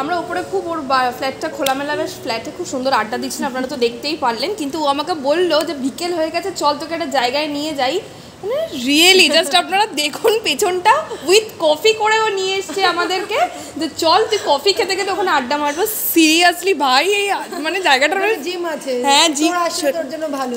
আমরা উপরে খুব ওর ফ্ল্যাটটা খোলামেলা, বেশ ফ্ল্যাটে খুব সুন্দর আড্ডা দিচ্ছেন, আপনারা তো দেখতেই পারলেন। কিন্তু ও আমাকে বললো যে বিকেল হয়ে গেছে, চল তোকে একটা জায়গায় নিয়ে যাই। মানে রিয়েলি জাস্ট আপনারা দেখুন পেছনটা, উইথ কফি করে ও নিয়ে এসছে আমাদেরকে, যে চল তুই কফি খেতে খেতে ওখানে আড্ডা মারবো। সিরিয়াসলি ভাই এই মানে জায়গাটা জিম আছে, হ্যাঁ জিম তোর জন্য ভালো।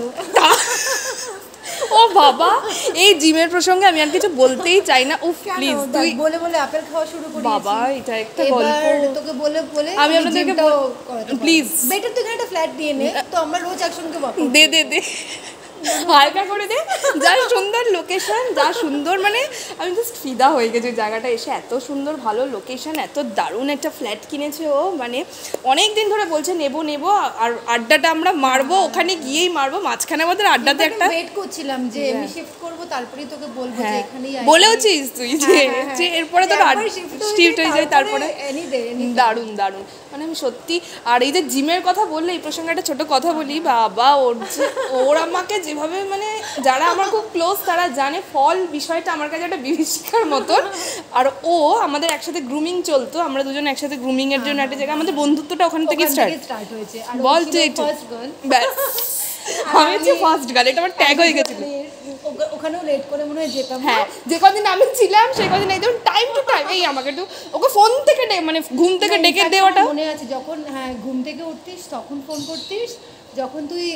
ও বাবা, এই জিমের প্রসঙ্গে আমি আর কিছু বলতেই চাই না। উফ প্লিজ, তুই বলে বলে আপেল খাওয়া শুরু করিস বাবা, এটা একটা গল্প তোকে বলে বলে আমি আপনাদেরকে প্লিজ বেটার তুই একটা ফ্ল্যাট দিয়ে নে, তো আমরা রোজ একসঙ্গে দে দে দে হালকা করে দে। যা সুন্দর লোকেশন, যা সুন্দর, মানে আমি জাস্ট ফিদা হয়ে গেছি জায়গাটা এসে। এত সুন্দর ভালো লোকেশন, এত দারুণ একটা ফ্ল্যাট কিনেছে ও, মানে অনেক দিন ধরে বলছে নেবো নেবো, আর আড্ডাটা আমরা মারবো, ওখানে গিয়েই মারবো। মাঝখানে আমাদের আড্ডাতে একটা ওয়েট করছিলাম যে আমি শিফট করব, তারপরেই তোকে বলবো যে এখানেই আই। বলেওছিস তুই যে এরপরে তো শিফট হয়ে যায়, তারপরে দারুণ দারুণ। মানে আমি সত্যি, আর এই যে জিমের কথা বললে এই প্রসঙ্গে একটা ছোট কথা বলি। বাবা, ওর আমাকে যেভাবে, মানে যারা আমার খুব ক্লোজ তারা জানে ফল বিষয়টা আমার কাছে একটা বিভীষিকার মতন। আর ও আমাদের একসাথে গ্রুমিং চলতো, আমরা দুজন একসাথে গ্রুমিং এর জন্য একটা জায়গায়, আমাদের বন্ধুত্বটা ওখান থেকে স্টার্ট হয়েছে। বল তুই একটু, ব্যাস আমি হচ্ছে ফার্স্ট গার্ল, এটা আমার ট্যাগ হয়ে গেছিল। ওখানেও লেট করে মনে হয় যেতাম। হ্যাঁ, যে কদিন আমি ছিলাম সেই কদিন একদম টাইম টু টাইম এই আমাকে একটু ওকে ফোন থেকে মানে ঘুম থেকে ডেকে দেওয়াটা মনে আছে। যখন হ্যাঁ ঘুম থেকে উঠতিস তখন ফোন করতিস, যখন তুই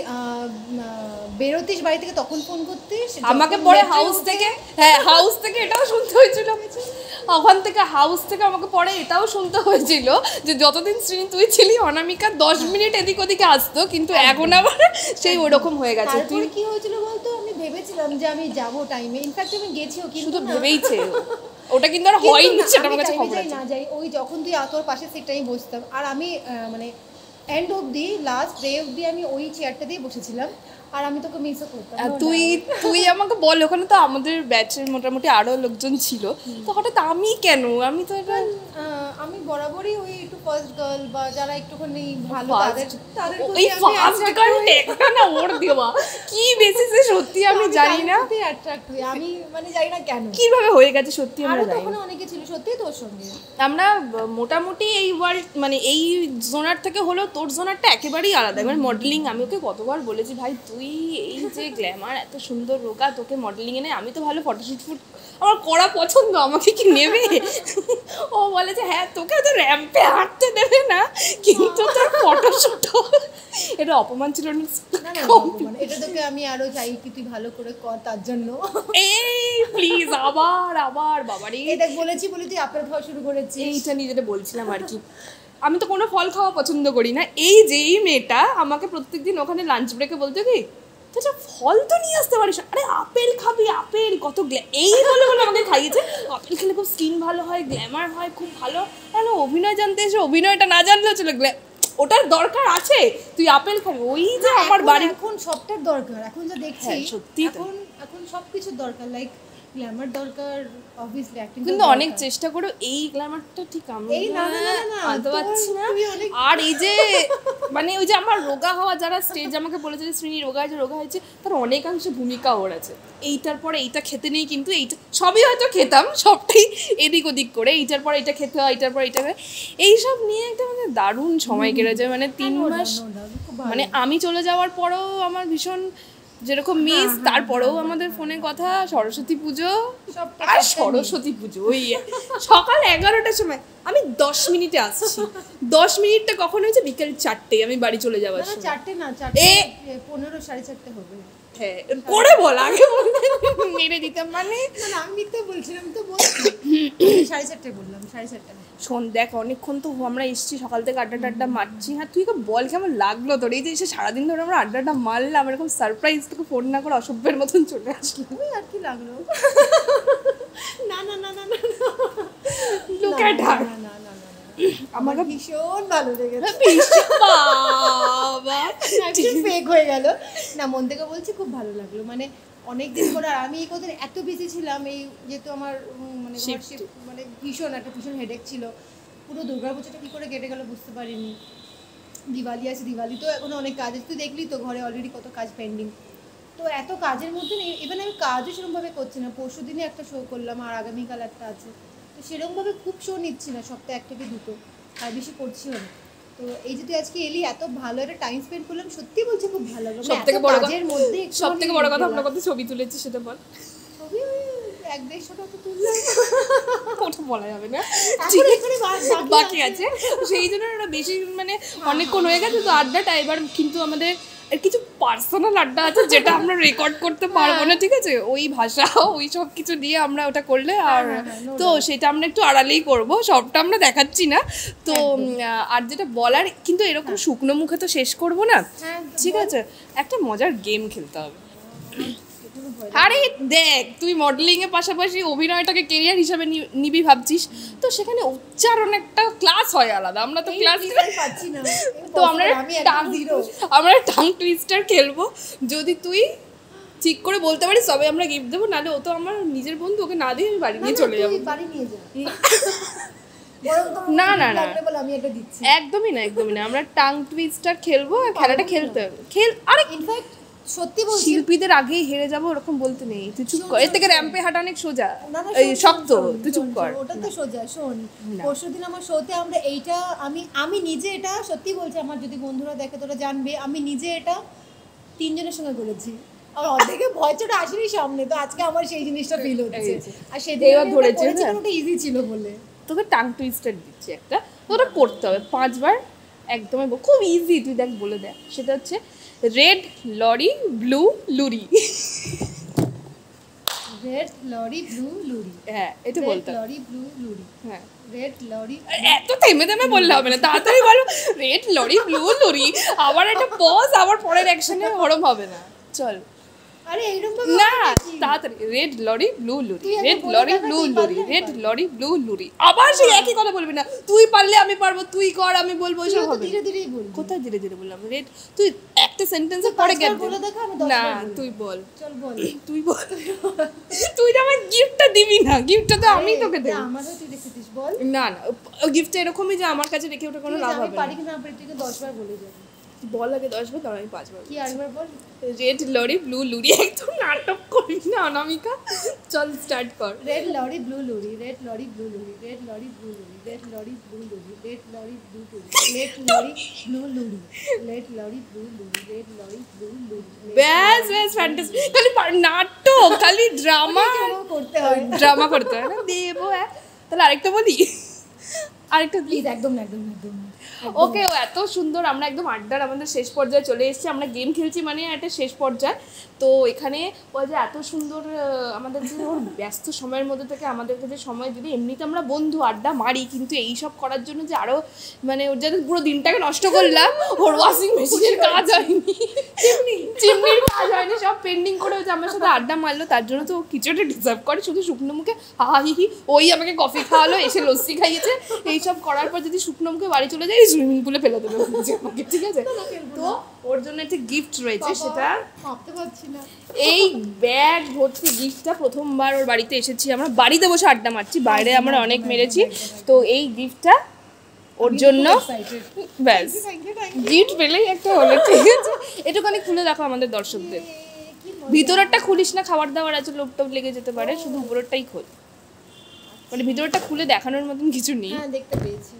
বেরোতিস বাড়ি থেকে তখন ফোন করতিস আমাকে। পরে হাউস থেকে, হ্যাঁ হাউস থেকে এটাও শুনতে হয়েছিল, ওখান থেকে হাউস থেকে আমাকে পরে এটাও শুনতে হয়েছিল যে যতদিন শ্রী তুই ছিলি অনামিকা 10 মিনিট এদিক ওদিকে আসতো, কিন্তু এখন আবার সেই ওরকম হয়ে গেছে। তুই কি হয়েছিল বলতো, আমি ভেবেছিলাম যে আমি যাব টাইমে, ইনফ্যাক্ট আমি গেছিও, কিন্তু ভেবেইছে ওটা, কিন্তু আর হয়নি সেটা আমার কাছে খবর আছে। না যাই, ওই যখন তুই তোর পাশে সিটটাই বসতাম, আর আমি মানে এন্ড অবধি লাস্ট ডে অবধি আমি ওই চেয়ারটা দিয়ে বসেছিলাম, আর আমি তোকে মিসও করতাম। তুই আমাকে বল, ওখানে তো আমাদের ব্যাচের মোটামুটি আরো লোকজন ছিল, তো হঠাৎ আমি কেন? আমি তো এটা আমি বরাবরই ওই একটু ফার্স্ট গার্ল বা যারা একটুখানি ভালো তাদের ওই ফার্স্ট গার্ল টেকটা না ওর দেওয়া কি বেসিসে সত্যি আমি জানি না, অ্যাট্রাক্ট হই আমি, মানে জানি না কেন কিভাবে হয়ে গেছে সত্যি আমরা জানি। তখন অনেকে ছিল সত্যি তোর সঙ্গে, আমরা মোটামুটি এই ওয়ার্ল্ড মানে এই জোনার থেকে হলো তোর জোনারটা একেবারেই আলাদা। মানে মডেলিং, আমি ওকে কতবার বলেছি ভাই তুই এই যে গ্ল্যামার এত সুন্দর রোগা, তোকে মডেলিং এ নেই। আমি তো ভালো ফটোশুট আমার করা পছন্দ, আমাকে কি নেবে? ও বলে যে হ্যাঁ তোকে তো র্যাম্পে হাঁটতে দেবে না, কিন্তু তোর ফটোশুট। এটা অপমান ছিল না, এটা তোকে আমি আরো চাই কি তুই ভালো করে কর, তার জন্য এই প্লিজ আবার বাবারে এটা বলেছি বলে তুই আপেল খাওয়া শুরু করেছিস। এইটা নিয়ে যেটা বলছিলাম আর কি, আমি তো কোনো ফল খাওয়া পছন্দ করি না। এই যে এই মেয়েটা আমাকে প্রত্যেকদিন ওখানে লাঞ্চ ব্রেকে বলতো কি আচ্ছা ফল তো নিয়ে আসতে পারিস, আরে আপেল খাবি, আপেল কত এই বলে বলে আমাকে খাইয়েছে। আপেল খেলে খুব স্কিন ভালো হয়, গ্ল্যামার হয় খুব ভালো। তাহলে অভিনয় জানতে এসে অভিনয়টা না জানলেও চলে, ওটার দরকার আছে, তুই আপেল খাবি। ওই যে আমার বাড়ি এখন সবটার দরকার, এখন যা দেখছি সত্যি এখন সবকিছুর দরকার, লাইক গ্ল্যামার দরকার, অবভিয়াসলি অ্যাক্টিং, কিন্তু অনেক চেষ্টা করে এই গ্ল্যামারটা ঠিক আমরা আনতে পারছি না। আর এই যে মানে ওই যে আমার রোগা হওয়া, যারা স্টেজ আমাকে বলেছে যে শ্রীনি রোগা হয়েছে, তার অনেকাংশে ভূমিকা ওর আছে। এইটার পরে এইটা খেতে নেই, কিন্তু এইটা সবই হয়তো খেতাম, সবটাই এদিক ওদিক করে, এইটার পর এটা খেতে হয়, এইটার পর এটা এইসব নিয়ে একটা মানে দারুণ সময় কেটে যায়। মানে 3 মাস, মানে আমি চলে যাওয়ার পরেও আমার ভীষণ যেরকম মিস, তারপরেও আমাদের ফোনে কথা, সরস্বতী পুজো, আর সরস্বতী পুজো ওই সকাল 11টার সময় আমি 10 মিনিটে আসছি, 10 মিনিটটা কখন হয়েছে বিকেল 4টে আমি বাড়ি চলে যাওয়ার সময়। 4টে না 4:15 4:30 হবে। হ্যাঁ করে বল, আগে মেরে দিতাম। মানে আমি মিথ্যে বলছিলাম তো, বলছি 4:30 বললাম, 4:30। শোন দেখ, অনেকক্ষণ তো আমরা এসেছি, সকাল থেকে আড্ডা মারছি। হ্যাঁ তুই বল কেমন লাগলো তোর এই যে এসে সারাদিন ধরে আমরা আড্ডাটা মারলাম, এরকম সারপ্রাইজ তোকে ফোন না করে অসভ্যের মতন চলে আসলো। আর কি লাগলো? না না না না না লুক এট হার, আমার ভীষণ ভালো লেগেছে। বাবা ফেক হয়ে গেল না, মন থেকে বলছি খুব ভালো লাগলো। মানে অনেকদিন পর, আর আমি এই কদিন এত বিজি ছিলাম, এই যেহেতু আমার মানে মানে ভীষণ হেডেক ছিল। পুরো দুর্গাপুজোটা কী করে কেটে গেল বুঝতে পারিনি। দিওয়ালি আছে, দিওয়ালি তো এখনো অনেক কাজ আছে, তুই দেখলি তো ঘরে অলরেডি কত কাজ পেন্ডিং। তো এত কাজের মধ্যে ইভেন আমি কাজও সেরকমভাবে করছি না। পরশু দিনে একটা শো করলাম, আর আগামীকাল একটা আছে, তো সেরকমভাবে খুব শো নিচ্ছি না, সপ্তাহে 1 থেকে 2। আর বেশি করছিও না। তো এই যে তুই আজকে এলি, এত ভালো একটা টাইম স্পেন্ড করলাম, সত্যি বলছি খুব ভালো লাগলো। সবথেকে বড় কথা আপনার কথা ছবি তুলেছি সেটা বল। ছবি 1-1.5টা তো তুললাম, ওটা বলা যাবে না, বাকি আছে। সেই জন্য ওরা বেশি মানে অনেকক্ষণ হয়ে গেছে তো আড্ডাটা। এবার কিন্তু আমাদের কিছু পার্সোনাল আড্ডা আছে যেটা আমরা রেকর্ড করতে পারবো না, ঠিক আছে? ওই ভাষা ওই সব কিছু দিয়ে আমরা ওটা করলে আর তো সেটা আমরা একটু আড়ালেই করব, সবটা আমরা দেখাচ্ছি না তো। আর যেটা বলার, কিন্তু এরকম শুকনো মুখে তো শেষ করব না, ঠিক আছে? একটা মজার গেম খেলতে হবে। আরে দেখ, তুই মডেলিং এর পাশাপাশি অভিনয়টাকে কেরিয়ার হিসেবে নিবি ভাবছিস, তো সেখানে উচ্চারণ একটা ক্লাস হয় আলাদা। আমরা তো ক্লাস পাচ্ছি না, তো আমরা টাং টুইস্টার খেলবো। যদি তুই ঠিক করে বলতে পারিস তবে আমরা গিফট দেবো, নাহলে ও তো আমার নিজের বন্ধু, ওকে না দিয়ে আমি বাড়ি নিয়ে চলে যাবো। না না না, একদমই না, একদমই না। আমরা টাং টুইস্টার খেলবো আর খেলাটা খেলতে হবে। আরে ইনফ্যাক্ট সত্যি বলছি, শিল্পীদের আগেই হেরে যাবো এরকম বলতে নেই। তুই চুপ কর, এর থেকে র্যাম্পে হাঁটা অনেক সোজা, এই শক্ত। তুই চুপ কর, ওটা তো সোজা। শোন, পরশুদিন আমার শোতে আমরা এইটা, আমি নিজে এটা সত্যি বলছি, আমার যদি বন্ধুরা দেখে তোরা জানবে, আমি নিজে এটা 3 জনের সঙ্গে করেছি। আর অর্ধেকে ভয় চোটা আসেনি সামনে, তো আজকে আমার সেই জিনিসটা ফিল হচ্ছে। আর সেদিন ধরেছে ওটা ইজি ছিল বলে। তোকে টাং টুইস্টার দিচ্ছি একটা, ওটা করতে হবে 5 বার, একদমই খুব ইজি। তুই দেখ, বলে দেখ। সেটা হচ্ছে red lorry blue lorry. Red lorry blue lorry, হ্যাঁ এটা বলতে। লরি ব্লু লুরি, হ্যাঁ রেড লরি। এত থেমে থেমে বললে হবে না, তাড়াতাড়ি বলো রেড লরি ব্লু লুরি। আবার একটা পজ, আবার পরের অ্যাকশনে হরম হবে না। চল। আরে এইরকম না, তাড়াতাড়ি। Red lorry blue lorry, red lorry blue lorry, red lorry blue lorry. আবার সেই একই কথা বলবি না। তুই পারলে আমি পারবো, তুই কর আমি বলবো, ওইসব হবে। ধীরে ধীরেই বল। কোথায় ধীরে ধীরে বললাম? রেড, তুই একটা সেন্টেন্সে পরে গ্যাপ বলে দেখা, আমি 10 না, বার বলবো। তুই বল। চল বল, তুই বল। তুই তো আমার গিফটটা দিবি না, গিফটটা তো আমি তোকে দেব। আমারও তুই রেখেছিস, বল। না না, গিফটটা এরকমই যে আমার কাছে রেখে ওটা কোনো লাভ হবে না। আমি পারি কি না পারি, তুই 10 বার বলে যাবি। বল আগে 10 বার, তারপর আমি 5 বার। কি আরেকবার বল। Red lorry blue lorry. একদম নাটক করিস না অনামিকা, চল স্টার্ট কর। Red lorry blue lorry, red lorry blue lorry, red lorry blue lorry, red lorry blue lorry, red lorry blue lorry, red lorry blue lorry, red lorry blue lorry, red lorry blue lorry. ব্যাস ব্যাস, fantasy. খালি নাটক, খালি drama করতে হয়, drama করতে হয় না। দেবো। তাহলে আরেকটা বলি, আরেকটা প্লিজ। একদম না, একদম না, একদম না। ওকে, এত সুন্দর। আমরা একদম আড্ডার আমাদের শেষ পর্যায়ে চলে এসেছি। আমরা গেম খেলছি মানে একটা শেষ পর্যায়ে। তো এখানে ওই যে এত সুন্দর আমাদের যে ওর ব্যস্ত সময়ের মধ্যে থেকে আমাদেরকে যে সময় দিলে, এমনিতে আমরা বন্ধু আড্ডা মারি, কিন্তু এই সব করার জন্য যে আরও মানে ওর যাতে পুরো দিনটাকে নষ্ট করলাম। ওর ওয়াশিং মেশিনের কাজ হয়নি, চিমনির কাজ হয়নি, সব পেন্ডিং করে হচ্ছে আমার সাথে আড্ডা মারলো। তার জন্য তো কিছু একটা ডিজার্ভ করে। শুধু শুকনো মুখে হাহি, ওই আমাকে কফি খাওয়ালো, এসে লস্যি খাইয়েছে। এইসব করার পর যদি শুকনো মুখে বাড়ি চলে যায়, সুইমিং পুলে ফেলে দেবে আমাকে, ঠিক আছে? তো ওর জন্য একটা গিফট রয়েছে, সেটা ভাবতে পারছি না। এই ব্যাগ ভর্তি গিফটটা। প্রথমবার ওর বাড়িতে এসেছি আমরা, বাড়িতে বসে আড্ডা মারছি, বাইরে আমরা অনেক মেরেছি। তো এই গিফটটা ওর জন্য। ব্যাস, গিফট পেলেই একটা হলো, ঠিক আছে? এটুখানি খুলে দেখো আমাদের দর্শকদের। ভিতরেরটা খুলিস না, খাবার দাবার আছে, লোভ টোভ লেগে যেতে পারে, শুধু উপরেরটাই খোল। মানে ভিতরটা খুলে দেখানোর মতন কিছু নেই। হ্যাঁ, দেখতে পেয়েছি।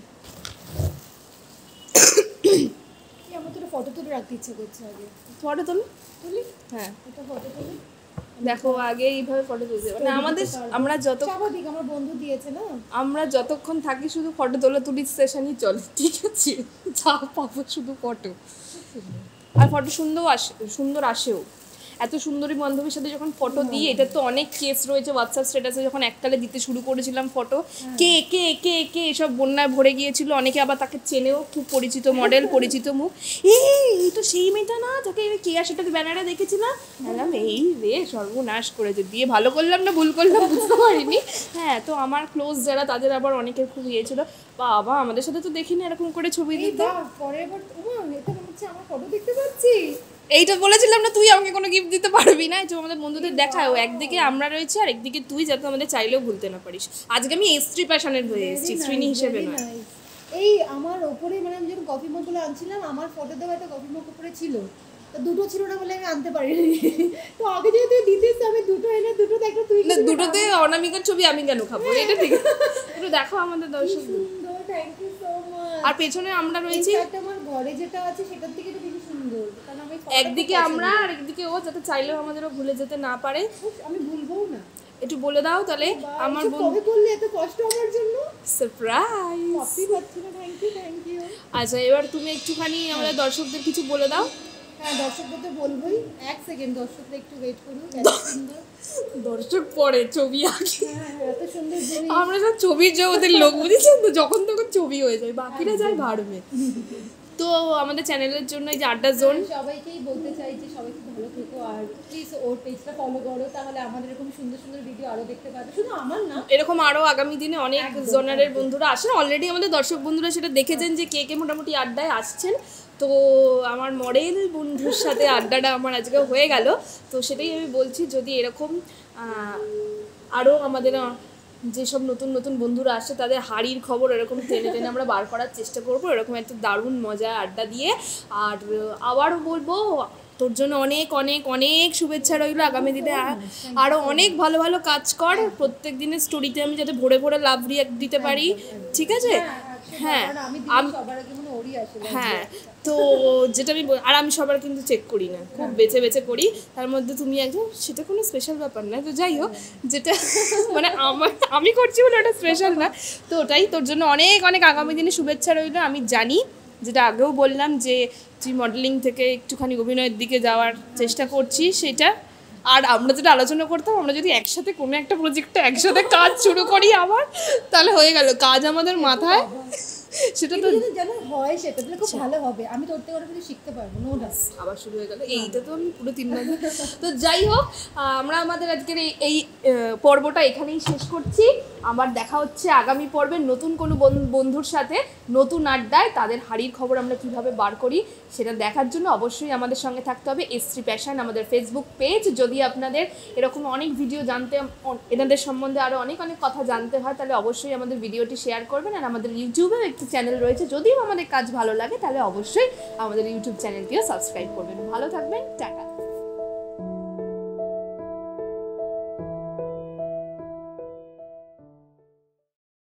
আমার তো ফটো তুলে রাখতে ইচ্ছে করছে। আগে ফটো তুলি। হ্যাঁ, একটা ফটো তুলি। দেখো আগে এইভাবে ফটো তুলতে, মানে আমাদের আমরা যত স্বাভাবিক, আমার বন্ধু দিয়েছে না, আমরা যতক্ষণ থাকি শুধু ফটো তোলা তুলি সেশনই চলে, ঠিক আছে? যা পাবো শুধু ফটো। আর ফটো সুন্দর আসেও। এত সুন্দরী বান্ধবীর সাথে যখন ফটো দিই, এটা তো অনেক কেস রয়েছে হোয়াটসঅ্যাপ স্ট্যাটাসে। যখন এককালে দিতে শুরু করেছিলাম ফটো, কে কে কে কে এসব বন্যায় ভরে গিয়েছিল। অনেকে আবার তাকে চেনেও, খুব পরিচিত মডেল, পরিচিত মুখ। এই তো সেই মেয়েটা না, যাকে কেয়া সেটার ব্যানারে দেখেছিলাম। বললাম এই রে, সর্বনাশ করেছে। দিয়ে ভালো করলাম না ভুল করলাম বুঝতে পারিনি। হ্যাঁ, তো আমার ক্লোজ যারা, তাদের আবার অনেকের খুব ইয়ে ছিল, বাবা আমাদের সাথে তো দেখিনি এরকম করে ছবি দিতে। পরে আবার এটা মনে হচ্ছে আমার ফটো দেখতে পাচ্ছি। এইটা বলেছিলাম না তুই আমাকে কোনো গিফট দিতে পারবি না। যে আমাদের বন্ধুদের দেখাও, একদিকে আমরা রয়েছি আর একদিকে তুই, যাতে আমাদের চাইলেও ভুলতে না পারিস। আজকে আমি এস্ট্রি প্যাশনের হয়ে এসেছি, শ্রীনি হিসেবে নয়। এই আমার ওপরে, মানে আমি যখন কফি মগগুলো আনছিলাম, আমার ফটো দেওয়া একটা কফি মগ উপরে ছিল, তো দুটো ছিল না বলে আমি আনতে পারিনি। তো আগে যেহেতু দিতিস, আমি দুটো এনে দুটো দেখো। তুই না, দুটোতে অনামিকার ছবি আমি কেন খাবো? এটা ঠিক আছে, একটু দেখো আমাদের দর্শক। Thank you so much. আর পেছনে আমরা রয়েছি। আমার ঘরে যেটা আছে সেটার থেকে তো বেশি সুন্দর, কারণ আমি একদিকে আমরা আর একদিকে ও, যাতে চাইলেও আমাদেরও ভুলে যেতে না পারে। আমি ভুলবো না, একটু বলে দাও তাহলে। আমার কবে বললে এত কষ্ট আমার জন্য? সারপ্রাইজ। কপি পাচ্ছি না। Thank you. আচ্ছা এবার তুমি একটুখানি আমাদের দর্শকদের কিছু বলে দাও। হ্যাঁ দর্শকদের তো বলবোই, এক সেকেন্ড দর্শকরা একটু ওয়েট করুন। দর্শক পরে ছবি আঁকি, এত সুন্দর জিনিস, আমরা সব ছবির জগতের লোক, বুঝেছেন তো, যখন তখন ছবি হয়ে যায়, বাকিরা যায় ভাড়বে। তো আমাদের চ্যানেলের জন্য এই যে আড্ডা জোন, সবাইকেই বলতে চাই যে সবাই খুব ভালো থেকো, আর প্লিজ ওর পেজটা ফলো করো, তাহলে আমাদের এরকম সুন্দর সুন্দর ভিডিও আরো দেখতে পাবে। শুধু আমার না, এরকম আরো আগামী দিনে অনেক জোনারের বন্ধুরা আসেন। অলরেডি আমাদের দর্শক বন্ধুরা সেটা দেখেছেন যে কে কে মোটামুটি আড্ডায় আসছেন। তো আমার মডেল বন্ধুর সাথে আড্ডাটা আমার আজকে হয়ে গেল। তো সেটাই আমি বলছি, যদি এরকম আরও আমাদের যেসব নতুন নতুন বন্ধুরা আসছে তাদের হাড়ির খবর এরকম টেনে টেনে আমরা বার করার চেষ্টা করবো, এরকম একটা দারুণ মজা আড্ডা দিয়ে। আর আবারও বলবো, তোর জন্য অনেক অনেক অনেক শুভেচ্ছা রইলো। আগামী দিনে আরও অনেক ভালো ভালো কাজ কর। প্রত্যেক দিনের স্টোরিতে আমি যাতে ভরে ভরে লাভ রিঅ্যাক্ট দিতে পারি, ঠিক আছে? হ্যাঁ হ্যাঁ, তো যেটা আমি আর আমি সবার কিন্তু চেক করি না, খুব বেছে বেছে করি, তার মধ্যে তুমি একজন, সেটা কোনো স্পেশাল ব্যাপার না। তো যাই হোক, যেটা মানে আমি করছি বলে ওটা স্পেশাল না। তো ওটাই, তোর জন্য অনেক অনেক আগামী দিনে শুভেচ্ছা রইলো। আমি জানি, যেটা আগেও বললাম, যে তুই মডেলিং থেকে একটুখানি অভিনয়ের দিকে যাওয়ার চেষ্টা করছিস, সেটা। আর আমরা যেটা আলোচনা করতাম, আমরা যদি একসাথে কোনো একটা প্রজেক্টে একসাথে কাজ শুরু করি আবার, তাহলে হয়ে গেল কাজ আমাদের মাথায়। সেটা তো যেন হয়, সেটা তাহলে খুব ভালো হবে। আমি তোর থেকে অনেক কিছু শিখতে পারবো, নো ডাউট। আবার শুরু হয়ে গেল, এইটা তো আমি পুরো 3 মাস। তো যাই হোক, আমরা আমাদের আজকের এই পর্বটা এখানেই শেষ করছি। আবার দেখা হচ্ছে আগামী পর্বে নতুন কোনো বন্ধুর সাথে, নতুন আড্ডায়। তাদের হাড়ির খবর আমরা কিভাবে বার করি সেটা দেখার জন্য অবশ্যই আমাদের সঙ্গে থাকতে হবে। এসশ্রী প্যাশন আমাদের ফেসবুক পেজ। যদি আপনাদের এরকম অনেক ভিডিও জানতে, এনাদের সম্বন্ধে আরও অনেক অনেক কথা জানতে হয়, তাহলে অবশ্যই আমাদের ভিডিওটি শেয়ার করবেন। আর আমাদের ইউটিউবেও একটি চ্যানেল রয়েছে, যদিও আমাদের কাজ ভালো লাগে তাহলে অবশ্যই আমাদের ইউটিউব চ্যানেলটিও সাবস্ক্রাইব করবেন। ভালো থাকবেন, টাটা।